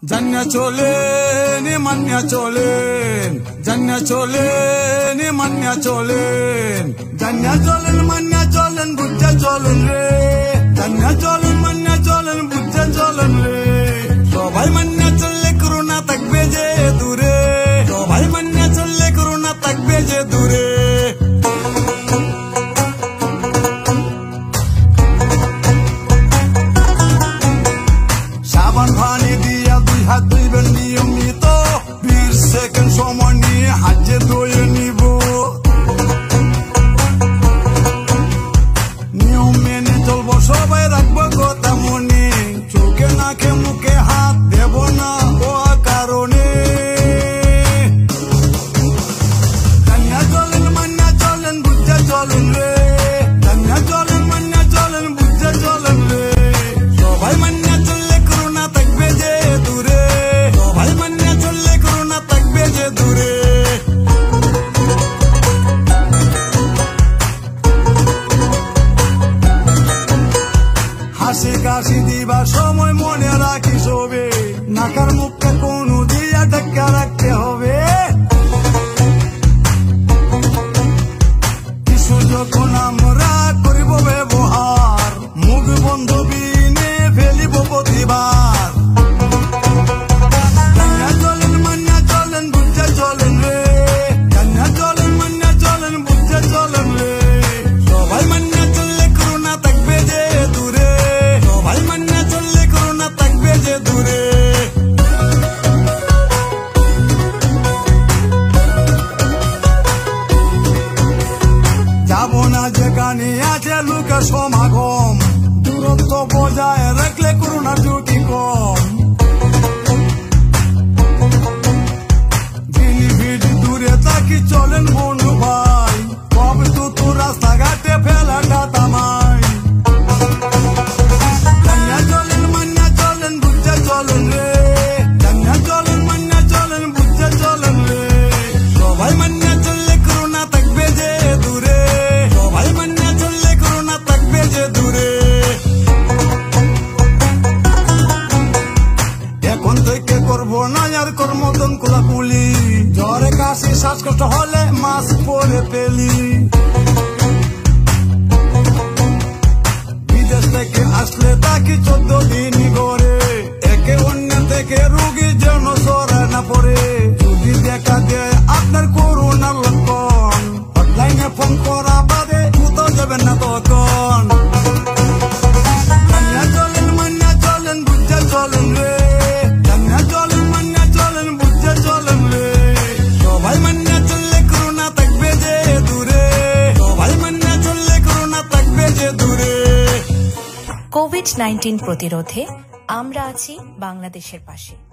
জান্না চলেন মান্না চলেন, জান্না চলেন মান্না চলেন, জান্না চলেন মান্না চলেন, বুঝা চলেন রে, জান্না চলেন মান্না চলেন, বুঝা চলেন রে। সবাই মান্না চললে করোনা থাকবে যে দূরে, সবাই মান্না চললে করোনা থাকবে যে দূরে। সাবান পানি দিয়া দুই হাত ধুইবেন নিয়মিত, 20 সেকেন্ড সময় নিয়ে হাত যে ধুয়ে নিব। নিয়ম মেনে চলবো, সবাই রাখবো কথা মনে, চোখে নাকে মুখে হাত দেব না ও কারণে। জান্না চলেন মান্না চলেন, বুঝা চলেন রে, জান্না চলেন মান্না চলেন, বুঝা চলেন রে। সবাই মান্না চললে করোনা থাকবে যে দূরে, সবাই মান্না চললে করোনা থাকবে যে দূরে। হাসি কাশি দিবা সময় মনে রাখি সবে, নাকার মুখটা কোনো দিয়া ঢাকা রাখতে হবে। কিছু যখন আমরা করিব ব্যবহার, মুখ বন্ধ বিনে ফেলিব প্রতিবার। জান্না চলেন মান্না চলেন, বুঝা চলেন রে, জান্না চলেন মান্না চলেন, বুঝা চলেন রে। সবাই মান্না চললে করোনা থাকবে যে দূরে, সবাই মান্না চললে করোনা থাকবে যে দূরে। যাব না যেখানে আছে লোকের সমাগম, দূরত্ব বজায় রাখলে করোনা ঝুঁকি কম। ভিড় দূরে থাকি চলেন বন্ধু ভাই, কবে তো রাস্তাঘাটে ফেলাটা থামাই। জান্না চলেন মান্না চলেন, বুঝা চলেন রে, জান্না চলেন মান্না চলেন, বুঝা চলেন রে। সবাই মান্না চললে করোনা থাকবে যে দূরে, সবাই মান্না চললে করোনা থাকবে যে দূরে। এখন থেকে করবো না আর কর্মদন কোলাকুলি, জ্বরে কাশি শ্বাসকষ্ট হলে মাস্ক পরে পেলি। বিদেশ থেকে আসলে তাকে 14 দিন করে, একে অন্য থেকে রোগী যেন ছড়ায় না পড়ে। যদি দেখা দেয় আপনার করোনার লক্ষণ, হটলাইনে ফোন করা বাদে কোথাও যাবেন না তখন। জান্না চলেন মান্না চলেন, বুঝা চলেন রে, জান্না চলেন মান্না চলেন, বুঝা চলেন রে। সবাই মান্না চললে করোনা থাকবে যে দূরে, সবাই মান্না চললে করোনা থাকবে যে দূরে। কোভিড-19 প্রতিরোধে আমরা আছি বাংলাদেশের পাশে।